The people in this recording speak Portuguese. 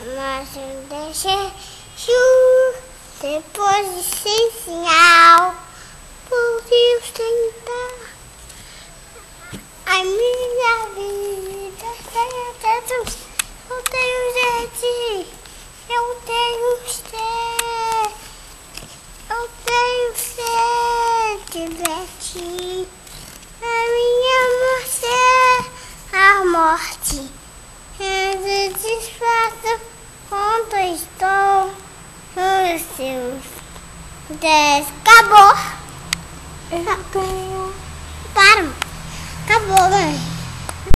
mas eu deixei depois de sem sinal, por Deus tentar a minha vida. Eu tenho gente, eu tenho fé, eu tenho fé de ti. A minha morte é a morte. Eu desfaço quando estou nos seus dez. Acabou. Eu tenho. Para. Acabou, mãe.